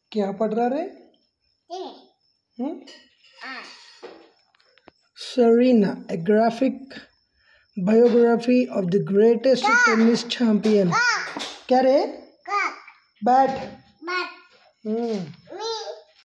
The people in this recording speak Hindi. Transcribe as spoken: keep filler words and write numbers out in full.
क्या पढ़ रहा रे? हम्म Serena, a graphic biography of the greatest tennis champion. क्या रे? बैट. But hmm